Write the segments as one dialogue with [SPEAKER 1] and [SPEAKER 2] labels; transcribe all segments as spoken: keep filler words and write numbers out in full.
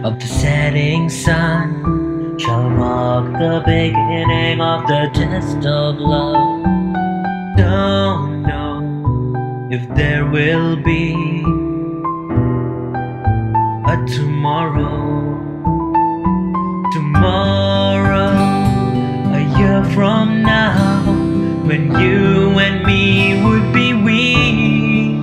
[SPEAKER 1] of the setting sun shall mark the beginning of the test of love. Don't know if there will be a tomorrow. Tomorrow, a year from now, when you and me would be we.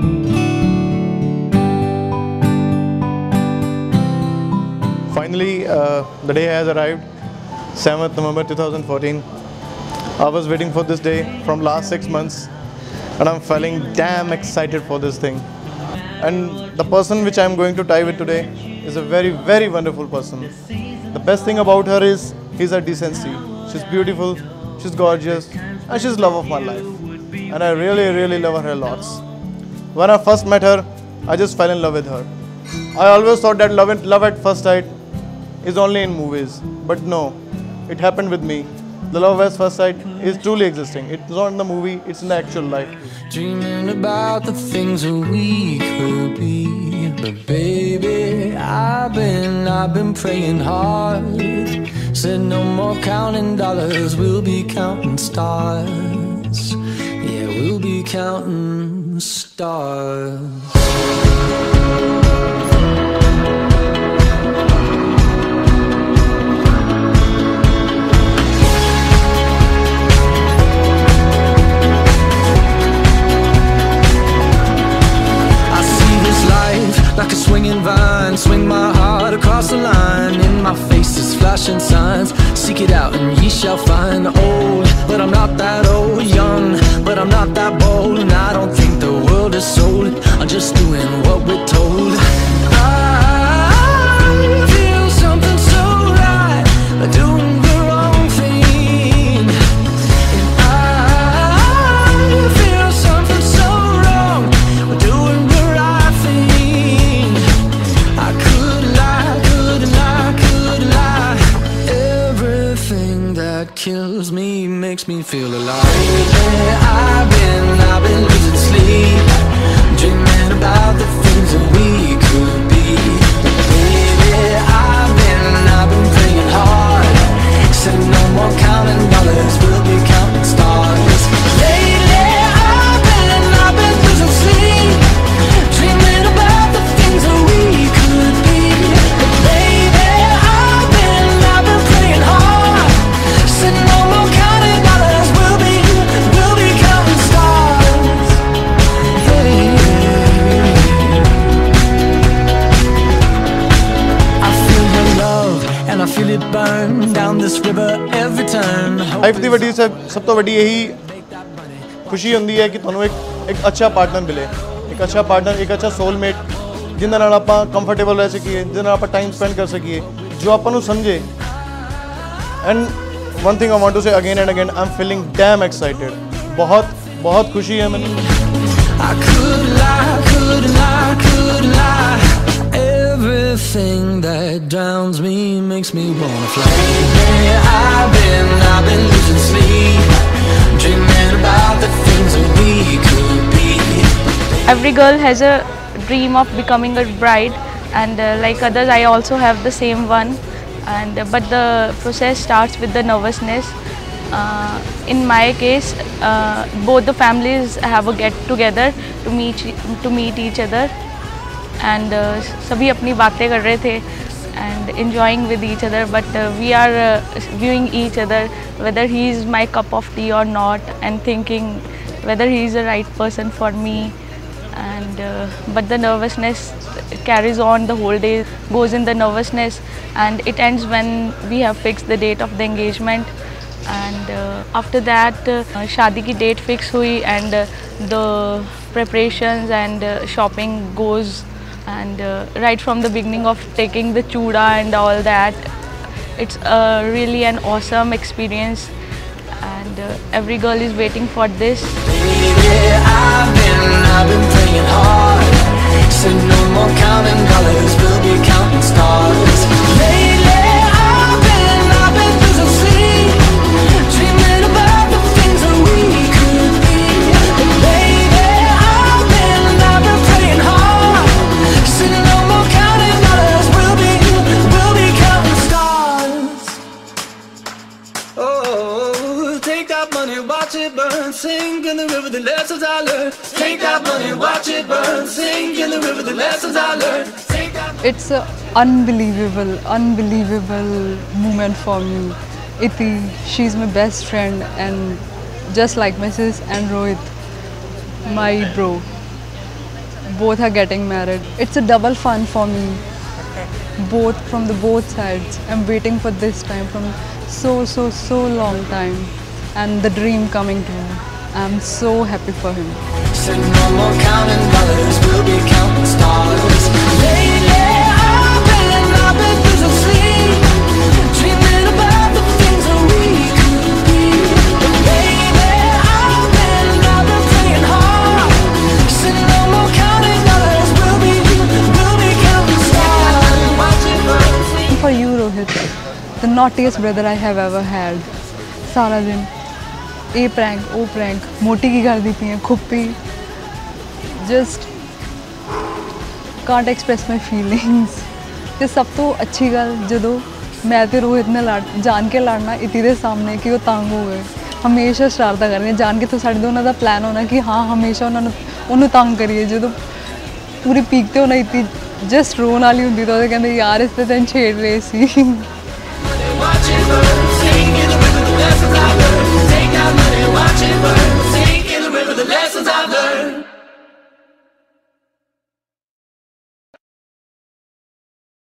[SPEAKER 2] Finally, uh, the day has arrived, seventh November two thousand fourteen. I was waiting for this day from last six months and I'm feeling damn excited for this thing. And the person which I'm going to tie with today is a very, very wonderful person. The best thing about her is is her decency. She's beautiful, she's gorgeous, and she's love of my life. And I really, really love her lots. When I first met her, I just fell in love with her. I always thought that love, love at first sight is only in movies, but no, it happened with me. The love at first sight is truly existing. It's not in the movie, it's in the actual life.
[SPEAKER 3] Dreaming about the things that we could be, but baby, I've been, I've been praying hard. Said no more counting dollars, we'll be counting stars. Yeah, we'll be counting stars. Like a swinging vine, swing my heart across the line. In my face is flashing signs. Seek it out and ye shall find. Old, but I'm not that old. Young, but I'm not that bold. And I don't think the world is sold. I'm just doing what we're told. I feel something so right, doing the wrong thing. And I feel something so wrong, doing the right thing. I could lie, could lie, could lie. Everything that kills me makes me feel alive. Lately I've been, I've been losing sleep, dreaming about the things that we could be. Baby, I've been, I've been praying hard. Said no more counting dollars, we'll be counting stars. Lately I've been, I've been losing sleep, dreaming about the things that we could be. But baby, I've been, I've been praying hard. Said no more counting dollars, we'll be, we'll be counting stars. Hey, I feel your love and I feel it burn down this river every turn.
[SPEAKER 2] Life ਦੀ ਵੱਡੀ ਸਭ ਤੋਂ ਵੱਡੀ ਇਹੀ ਖੁਸ਼ੀ ਹੁੰਦੀ ਹੈ ਕਿ ਤੁਹਾਨੂੰ ਇੱਕ ਇੱਕ ਅੱਛਾ ਪਾਰਟਨਰ ਮਿਲੇ, ਇੱਕ ਅੱਛਾ ਪਾਰਟਨਰ, ਇੱਕ ਅੱਛਾ ਸੋਲਮੇਟ ਜਿਹਦੇ ਨਾਲ ਆਪਾਂ ਕੰਫਰਟੇਬਲ ਰਹਿ ਸਕੀਏ, ਜਿਹਦੇ ਨਾਲ ਆਪਾਂ ਟਾਈਮ ਸਪੈਂਡ ਕਰ ਸਕੀਏ, ਜੋ ਆਪਾਂ ਨੂੰ ਸਮਝੇ. And one thing I want to say again and again, I'm feeling damn excited. बहुत बहुत खुशी है मैंने.
[SPEAKER 3] I could lie, could lie, could lie. Everything that drowns me makes me wanna fly. Lately I've been, I've been losing sleep, dreaming about the things that we could be.
[SPEAKER 4] Every girl has a dream of becoming a bride, and uh, like others, I also have the same one. And uh, but the process starts with the nervousness. Uh, in my case, uh, both the families have a get together to meet to meet each other, and uh, sabhi apni baatein kar rahe the and enjoying with each other. But uh, we are uh, viewing each other whether he is my cup of tea or not, and thinking whether he is the right person for me. And uh, but the nervousness carries on, the whole day goes in the nervousness, and it ends when we have fixed the date of the engagement. And uh, after that uh, shaadi ki date fix hui, and uh, the preparations and uh, shopping goes, and uh, right from the beginning of taking the chuda and all that, it's uh, really an awesome experience, and uh, every girl is waiting for this.
[SPEAKER 3] Baby, I've been, I've been praying hard. Said no more counting dollars, we'll be counting stars. Lately I've been, I've been losing sleep, dreaming about the things that we could be. But baby, I've been, I've been praying hard. Said no more counting dollars, we'll be, we'll lessons I learned. Take that money, watch it burn. Sing in the river the lessons I learned. Take that.
[SPEAKER 5] It's an unbelievable, unbelievable moment for me. Iti, she's my best friend, and just like Missus and Rohit, my bro. Both are getting married. It's a double fun for me. Both from the both sides. I'm waiting for this time from so so so long time, and the dream coming true. I'm so happy for him.
[SPEAKER 3] Said no more counting dollars, we'll be counting stars. Lately I've been, I've been losing sleep, dreaming about the things that we could be. But baby, I've been, I've been playing hard. Said no more counting dollars, we'll be, we'll be counting stars. Watch it burn.
[SPEAKER 5] For you, Rohit, the naughtiest brother I have ever had. सारा दिन ए prank ओ prank मोटी की कर दी है खुप्पी. Just can't express my feelings. ते सब तो अच्छी गल ਜਦੋਂ मैं ते रोहित ने लड़ जान के लड़ना इति दे सामने कि वो तंग हो गए. हमेशा शरारतां करनियां जान के तो साडे दोनों दा प्लान होना कि हाँ हमेशा उन्होंने उन्होंने तंग करिए. ਜਦੋਂ पूरी पीक ते होना इति जस्ट रोन वाली हुंदी तो कहंदे यार इस ते तैन छेड़ रहे सी.
[SPEAKER 3] Watch it burn, sing in the river the lessons I learned. Take that money, watch it burn, sing in the river the lessons I've